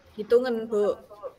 Hitungan, Bu.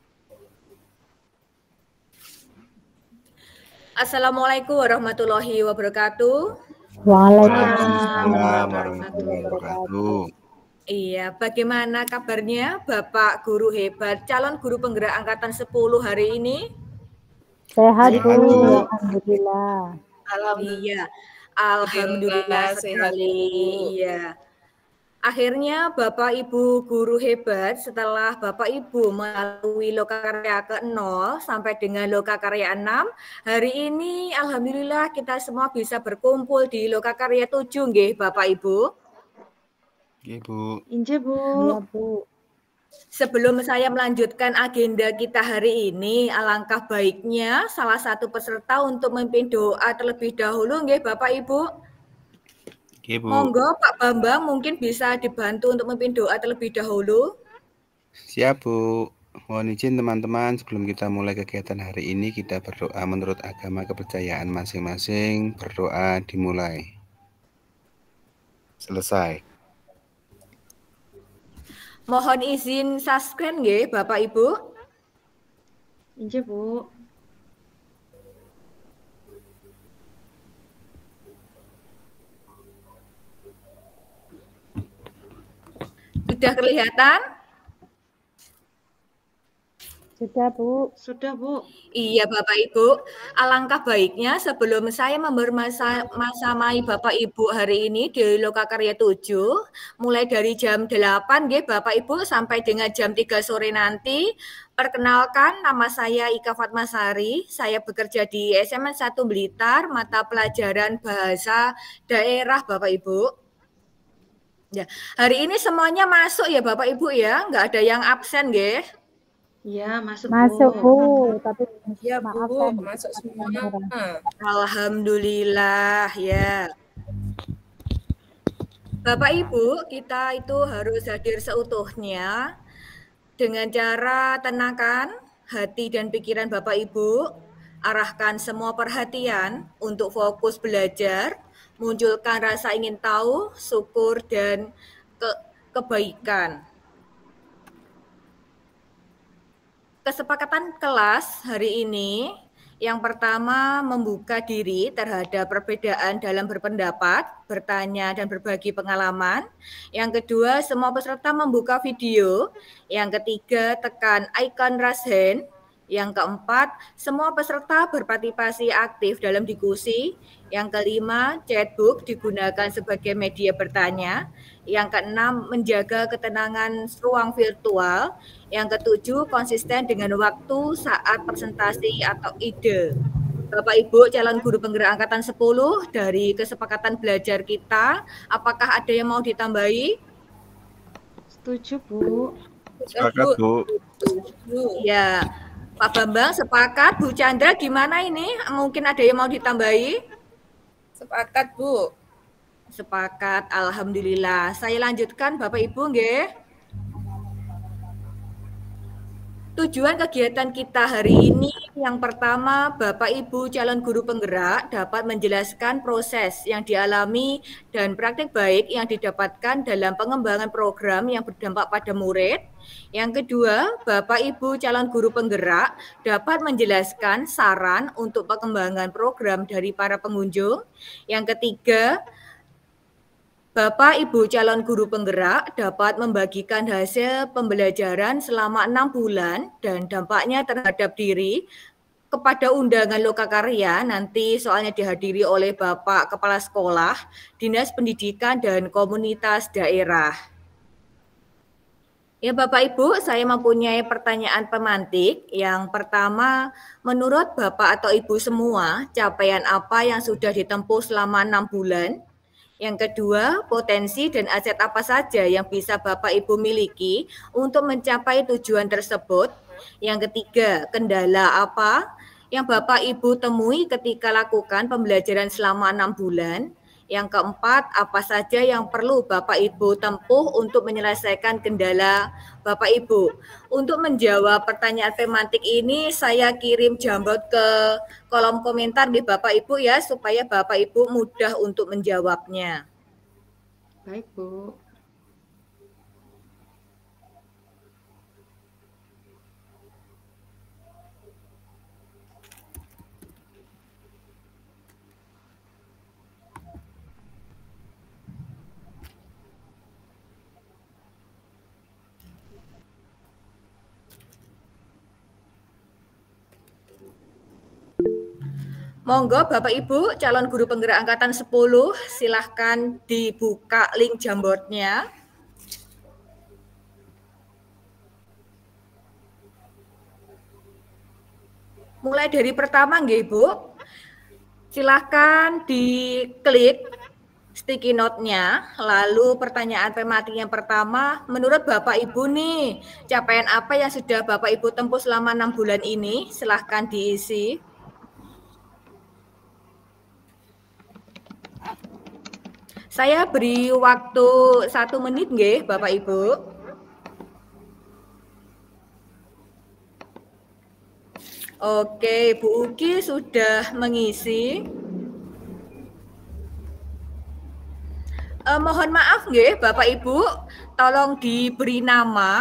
Assalamualaikum warahmatullahi wabarakatuh. Waalaikumsalam warahmatullahi wabarakatuh. Iya, bagaimana kabarnya Bapak Guru hebat, calon guru penggerak angkatan 10 hari ini? Sehat, Sehat, Bu. Bu. Alhamdulillah. Iya, alhamdulillah sekali. Iya. Akhirnya Bapak Ibu guru hebat, setelah Bapak Ibu melalui lokakarya ke-0 sampai dengan lokakarya 6, hari ini alhamdulillah kita semua bisa berkumpul di lokakarya 7 nggih Bapak Ibu. Oke, Bu. Inje, Bu. Iya, Bu. Sebelum saya melanjutkan agenda kita hari ini, alangkah baiknya salah satu peserta untuk memimpin doa terlebih dahulu nggih Bapak Ibu. Oke, Bu. Monggo Pak Bambang mungkin bisa dibantu untuk memimpin doa terlebih dahulu. Siap, Bu. Mohon izin teman-teman, sebelum kita mulai kegiatan hari ini, kita berdoa menurut agama kepercayaan masing-masing. Berdoa dimulai. Selesai. Mohon izin subscribe nggih Bapak Ibu. Inje, Bu. Sudah kelihatan? Sudah, Bu. Sudah, Bu. Iya Bapak Ibu, alangkah baiknya sebelum saya membermasamai Bapak Ibu hari ini di Lokakarya 7, mulai dari jam 8 nggih Bapak Ibu sampai dengan jam 3 sore nanti. Perkenalkan, nama saya Ika Fatmasari, saya bekerja di SMN 1 Blitar, mata pelajaran bahasa daerah Bapak Ibu. Ya, hari ini semuanya masuk ya Bapak Ibu ya, nggak ada yang absen nggih. Iya, masuk, Bu. Tapi ya, maaf, Bu, masuk semua. Alhamdulillah ya. Bapak Ibu, kita itu harus hadir seutuhnya dengan cara tenangkan hati dan pikiran Bapak Ibu, arahkan semua perhatian untuk fokus belajar, munculkan rasa ingin tahu, syukur dan kebaikan. Kesepakatan kelas hari ini, yang pertama membuka diri terhadap perbedaan dalam berpendapat, bertanya dan berbagi pengalaman. Yang kedua, semua peserta membuka video. Yang ketiga, tekan icon raise hand. Yang keempat, semua peserta berpartisipasi aktif dalam diskusi. Yang kelima, chatbook digunakan sebagai media bertanya. Yang keenam, menjaga ketenangan ruang virtual. Yang ketujuh, konsisten dengan waktu saat presentasi atau ide. Bapak Ibu calon guru penggerak angkatan 10 dari kesepakatan belajar kita, apakah ada yang mau ditambahi? Setuju, Bu. Sepakat, Bu. Ya, Pak Bambang sepakat, Bu Chandra gimana ini? Mungkin ada yang mau ditambahi? Sepakat, Bu. Sepakat, alhamdulillah. Saya lanjutkan Bapak Ibu nggih. Tujuan kegiatan kita hari ini yang pertama, Bapak Ibu calon guru penggerak dapat menjelaskan proses yang dialami dan praktik baik yang didapatkan dalam pengembangan program yang berdampak pada murid. Yang kedua, Bapak Ibu calon guru penggerak dapat menjelaskan saran untuk pengembangan program dari para pengunjung. Yang ketiga, Bapak Ibu calon guru penggerak dapat membagikan hasil pembelajaran selama 6 bulan dan dampaknya terhadap diri kepada undangan lokakarya, nanti soalnya dihadiri oleh Bapak Kepala Sekolah, Dinas Pendidikan dan Komunitas Daerah. Ya Bapak Ibu, saya mempunyai pertanyaan pemantik. Yang pertama, menurut Bapak atau Ibu semua, capaian apa yang sudah ditempuh selama 6 bulan? Yang kedua, potensi dan aset apa saja yang bisa Bapak Ibu miliki untuk mencapai tujuan tersebut. Yang ketiga, kendala apa yang Bapak Ibu temui ketika lakukan pembelajaran selama 6 bulan. Yang keempat, apa saja yang perlu Bapak Ibu tempuh untuk menyelesaikan kendala Bapak Ibu. Untuk menjawab pertanyaan tematik ini, saya kirim jamrot ke kolom komentar di Bapak Ibu ya, supaya Bapak Ibu mudah untuk menjawabnya. Baik, Bu. Monggo Bapak Ibu calon guru penggerak angkatan 10, silahkan dibuka link Jamboardnya. Mulai dari pertama nggih Ibu. Silahkan diklik sticky note-nya, lalu pertanyaan tematik yang pertama, menurut Bapak Ibu nih, capaian apa yang sudah Bapak Ibu tempuh selama 6 bulan ini? Silahkan diisi. Saya beri waktu 1 menit nggih, Bapak Ibu. Oke, Bu Uki sudah mengisi. Mohon maaf nggih, Bapak Ibu, tolong diberi nama.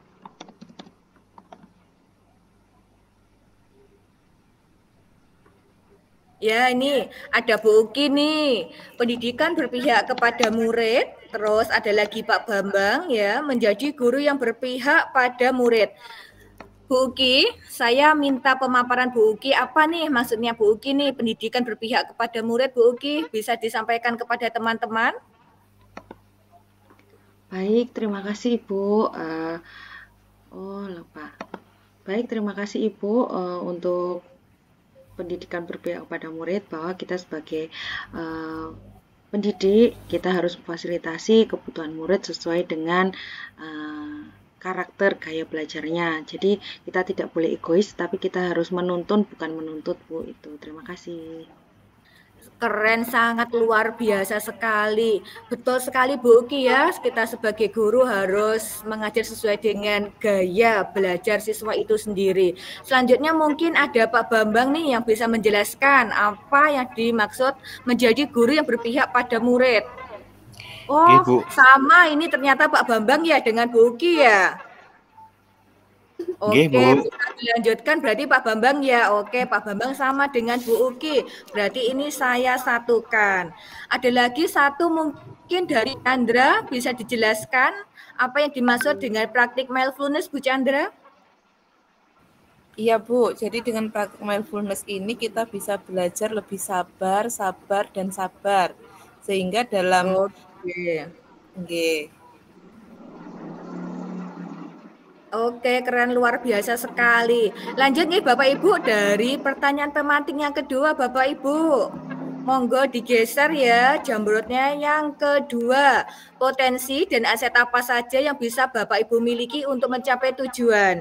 Ya, ini ada Bu Uki nih, pendidikan berpihak kepada murid, terus ada lagi Pak Bambang ya, menjadi guru yang berpihak pada murid. Bu Uki, saya minta pemaparan Bu Uki, apa nih maksudnya Bu Uki nih, pendidikan berpihak kepada murid, Bu Uki, bisa disampaikan kepada teman-teman? Baik, terima kasih Ibu. Lupa. Baik, terima kasih Ibu untuk pendidikan berpihak kepada murid, bahwa kita sebagai pendidik, kita harus memfasilitasi kebutuhan murid sesuai dengan karakter gaya belajarnya. Jadi kita tidak boleh egois, tapi kita harus menuntun bukan menuntut Bu. Itu. Terima kasih. Keren, sangat luar biasa sekali. Betul sekali Bu Uki ya, kita sebagai guru harus mengajar sesuai dengan gaya belajar siswa itu sendiri. Selanjutnya mungkin ada Pak Bambang nih yang bisa menjelaskan apa yang dimaksud menjadi guru yang berpihak pada murid. Oh, Ibu. sama ini ternyata Pak Bambang ya dengan Bu Uki ya. Oke, bisa dilanjutkan berarti Pak Bambang ya. Oke, Pak Bambang sama dengan Bu Uki. Berarti ini saya satukan. Ada lagi satu mungkin dari Chandra, bisa dijelaskan apa yang dimaksud dengan praktik mindfulness Bu Chandra? Iya Bu, jadi dengan praktik mindfulness ini kita bisa belajar lebih sabar, dan sabar. Sehingga dalam Oke, keren, luar biasa sekali. Lanjut nih Bapak Ibu dari pertanyaan tematik yang kedua Bapak Ibu. Monggo digeser ya Jamboardnya yang kedua. Potensi dan aset apa saja yang bisa Bapak Ibu miliki untuk mencapai tujuan?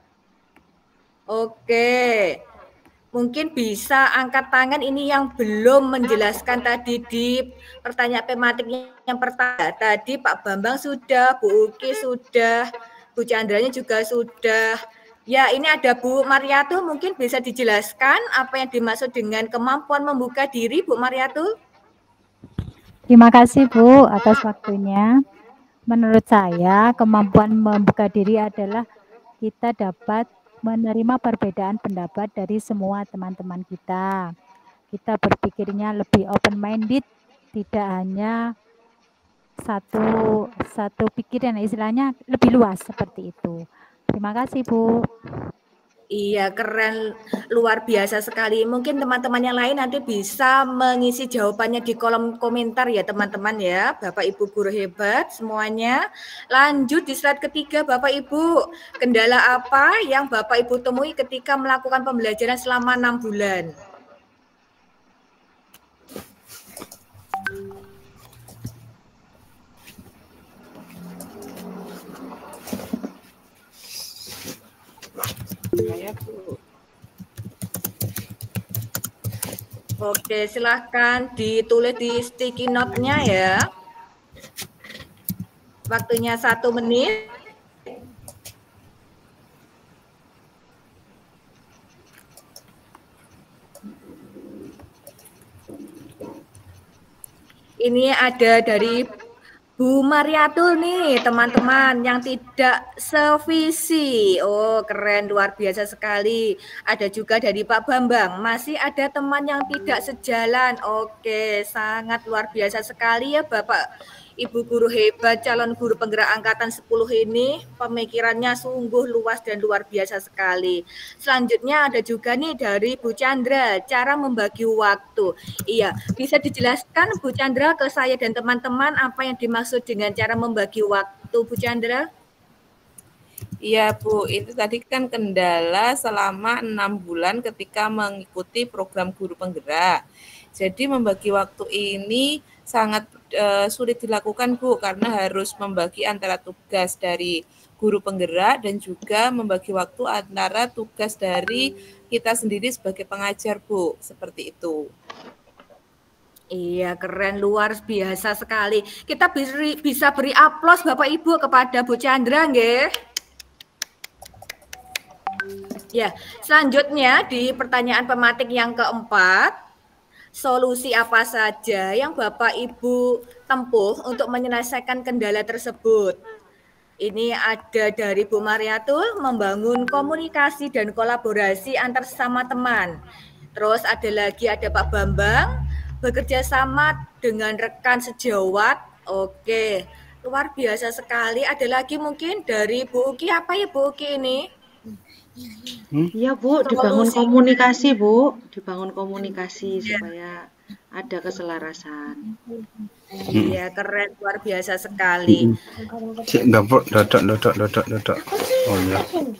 Oke. Mungkin bisa angkat tangan ini yang belum menjelaskan tadi di pertanyaan tematiknya yang pertama. Tadi Pak Bambang sudah, Bu Uki sudah, Bu Chandranya juga sudah. Ya, ini ada Bu Mariatu, mungkin bisa dijelaskan apa yang dimaksud dengan kemampuan membuka diri, Bu Mariatu? Terima kasih Bu atas waktunya. Menurut saya, kemampuan membuka diri adalah kita dapat menerima perbedaan pendapat dari semua teman-teman kita. Kita berpikirnya lebih open-minded, tidak hanya satu pikiran, istilahnya lebih luas seperti itu. Terima kasih Bu. Iya, keren, luar biasa sekali. Mungkin teman-teman yang lain nanti bisa mengisi jawabannya di kolom komentar ya teman-teman ya. Bapak Ibu guru hebat semuanya. Lanjut di slide ketiga Bapak Ibu. Kendala apa yang Bapak Ibu temui ketika melakukan pembelajaran selama 6 bulan? Oke, silahkan ditulis di sticky note-nya ya. Waktunya 1 menit. Ini ada dari Bu Mariatul nih, teman-teman yang tidak sevisi. Oh, keren, luar biasa sekali. Ada juga dari Pak Bambang, masih ada teman yang tidak sejalan. Oke, sangat luar biasa sekali ya Bapak Ibu guru hebat calon guru penggerak angkatan 10 ini pemikirannya sungguh luas dan luar biasa sekali. Selanjutnya ada juga nih dari Bu Chandra, cara membagi waktu. Iya, bisa dijelaskan Bu Chandra ke saya dan teman-teman apa yang dimaksud dengan cara membagi waktu, Bu Chandra? Iya Bu, itu tadi kan kendala selama 6 bulan ketika mengikuti program guru penggerak. Jadi membagi waktu ini sangat sulit dilakukan Bu, karena harus membagi antara tugas dari guru penggerak dan juga membagi waktu antara tugas dari kita sendiri sebagai pengajar Bu, seperti itu. Iya, keren, luar biasa sekali. Kita bisa beri aplaus Bapak Ibu kepada Bu Chandra, nggih. Ya, selanjutnya di pertanyaan pematik yang keempat, solusi apa saja yang Bapak Ibu tempuh untuk menyelesaikan kendala tersebut? Ini ada dari Bu Mariatul, membangun komunikasi dan kolaborasi antar sesama teman. Terus ada Pak Bambang, bekerja sama dengan rekan sejawat. Oke, luar biasa sekali. Ada lagi mungkin dari Bu Uki, apa ya Bu Uki ini? Iya Bu, dibangun komunikasi Bu, dibangun komunikasi supaya ada keselarasan. Iya, keren, luar biasa sekali. Dodok. Oh ya.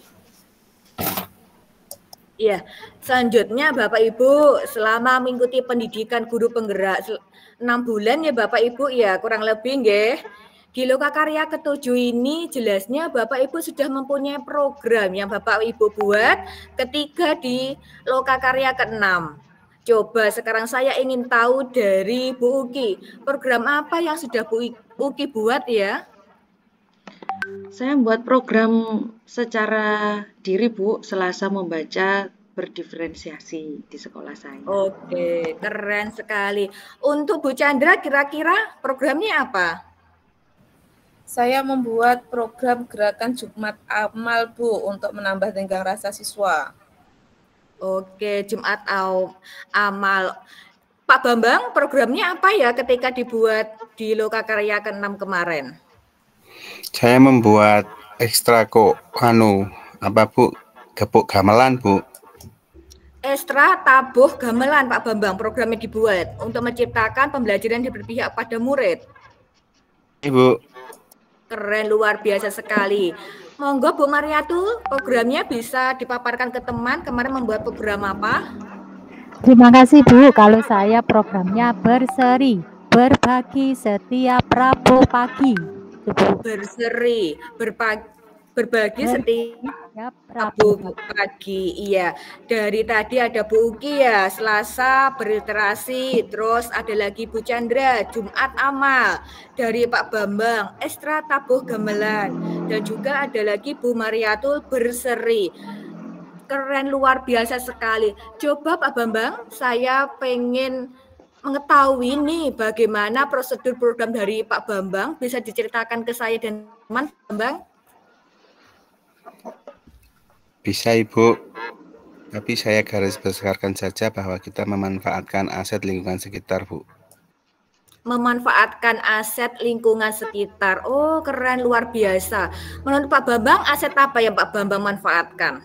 Iya, selanjutnya Bapak Ibu selama mengikuti pendidikan guru penggerak 6 bulan ya Bapak Ibu ya, kurang lebih nggih. Di Lokakarya ke-7 ini jelasnya Bapak Ibu sudah mempunyai program yang Bapak Ibu buat ketika di Lokakarya ke-6. Coba sekarang saya ingin tahu dari Bu Uki, program apa yang sudah Bu Uki buat ya? Saya membuat program secara diri Bu, Selasa membaca berdiferensiasi di sekolah saya. Oke, keren sekali. Untuk Bu Chandra kira-kira programnya apa? Saya membuat program gerakan Jumat Amal Bu untuk menambah tenggang rasa siswa. Oke, Jumat Amal. Pak Bambang, programnya apa ya ketika dibuat di Lokakarya ke-6 kemarin? Saya membuat ekstrako apa Bu? Gepuk gamelan Bu. Ekstra tabuh gamelan Pak Bambang, programnya dibuat untuk menciptakan pembelajaran yang berpihak pada murid. Ibu. Keren, luar biasa sekali. Monggo Bu Mariatul, programnya bisa dipaparkan ke teman. Kemarin membuat program apa? Terima kasih Bu. Kalau saya programnya berseri, berbagi setiap Rabu pagi. Berseri, berbagi setiap Rabu pagi. Iya, dari tadi ada Bu Uki ya, Selasa berliterasi, terus ada lagi Bu Chandra, Jumat Amal, dari Pak Bambang, ekstra tabuh gamelan, dan juga ada lagi Bu Mariatul berseri. Keren, luar biasa sekali. Coba Pak Bambang, saya pengen mengetahui nih bagaimana prosedur program dari Pak Bambang, bisa diceritakan ke saya dan teman Bambang? Bisa Ibu, tapi saya garis besarkan saja bahwa kita memanfaatkan aset lingkungan sekitar Bu. Memanfaatkan aset lingkungan sekitar. Oh, keren, luar biasa. Menurut Pak Bambang, aset apa yang Pak Bambang manfaatkan?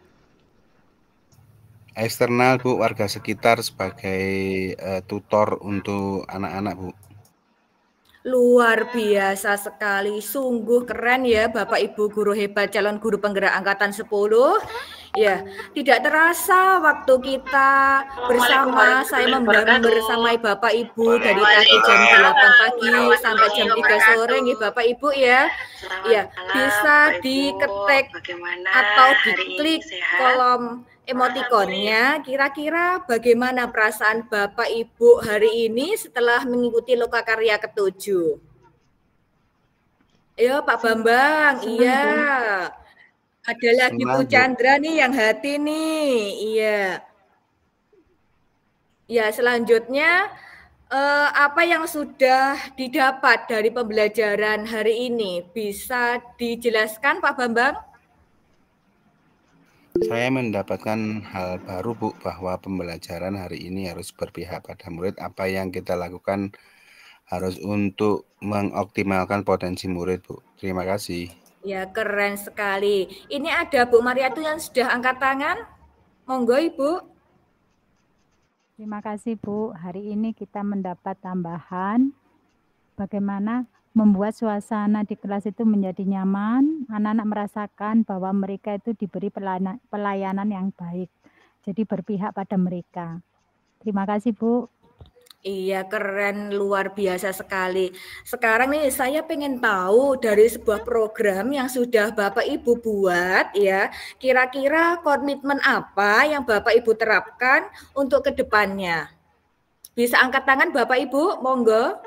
Eksternal Bu, warga sekitar sebagai tutor untuk anak-anak Bu. Luar biasa sekali, sungguh keren ya Bapak Ibu guru hebat calon guru penggerak angkatan 10. Ya, tidak terasa waktu kita bersama, saya membersamai Bapak Ibu dari tadi jam 8 pagi sampai jam 3 sore nih Bapak Ibu ya. Ya, bisa diketik atau diklik kolom emotikonnya. Kira-kira bagaimana perasaan Bapak Ibu hari ini setelah mengikuti Lokakarya ke-7? Ayo Pak Bambang, iya. Ada lagi Bu Chandra nih yang hati nih, iya. Ya, selanjutnya apa yang sudah didapat dari pembelajaran hari ini? Bisa dijelaskan Pak Bambang? Saya mendapatkan hal baru Bu, bahwa pembelajaran hari ini harus berpihak pada murid. Apa yang kita lakukan harus untuk mengoptimalkan potensi murid, Bu. Terima kasih. Ya, keren sekali. Ini ada Bu Mariatu yang sudah angkat tangan. Monggo, Ibu. Terima kasih, Bu. Hari ini kita mendapat tambahan bagaimana membuat suasana di kelas itu menjadi nyaman, anak-anak merasakan bahwa mereka itu diberi pelayanan yang baik. Jadi berpihak pada mereka. Terima kasih, Bu. Iya, keren, luar biasa sekali. Sekarang nih saya pengen tahu dari sebuah program yang sudah Bapak Ibu buat ya, kira-kira komitmen apa yang Bapak Ibu terapkan untuk kedepannya? Bisa angkat tangan Bapak Ibu, monggo.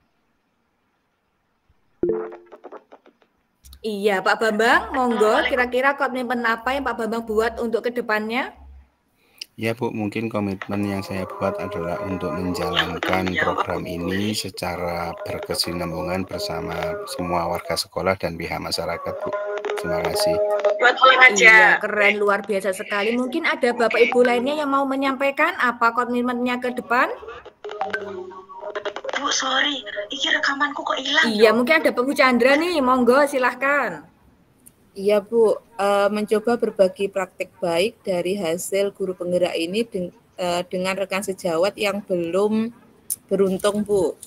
Iya, Pak Bambang, monggo, kira-kira komitmen apa yang Pak Bambang buat untuk kedepannya? Ya Bu, mungkin komitmen yang saya buat adalah untuk menjalankan program ini secara berkesinambungan bersama semua warga sekolah dan pihak masyarakat, Bu. Terima kasih. Iya, keren, luar biasa sekali. Mungkin ada Bapak Ibu lainnya yang mau menyampaikan apa komitmennya ke depan? Bu, sorry, ini rekamanku kok hilang. Iya, mungkin ada Bu Chandra nih, monggo silahkan. Iya Bu, mencoba berbagi praktik baik dari hasil guru penggerak ini dengan rekan sejawat yang belum beruntung Bu.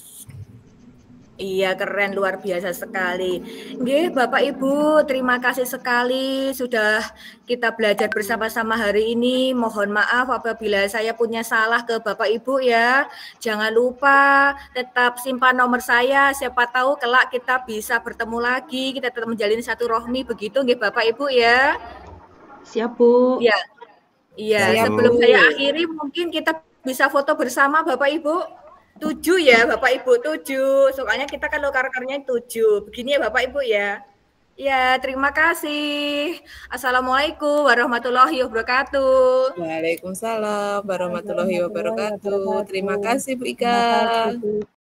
Iya, keren, luar biasa sekali. Nggih, Bapak Ibu, terima kasih sekali sudah kita belajar bersama-sama hari ini. Mohon maaf apabila saya punya salah ke Bapak Ibu ya. Jangan lupa tetap simpan nomor saya, siapa tahu kelak kita bisa bertemu lagi, kita tetap menjalin satu rohmi begitu nggih Bapak Ibu ya. Siap, Bu. Iya. Iya, sebelum saya akhiri mungkin kita bisa foto bersama Bapak Ibu. 7 ya Bapak Ibu, 7. Soalnya kita kan lokar-lokarnya 7. Begini ya Bapak Ibu ya. Ya, terima kasih. Assalamualaikum warahmatullahi wabarakatuh. Waalaikumsalam warahmatullahi wabarakatuh. Terima kasih Bu Ika.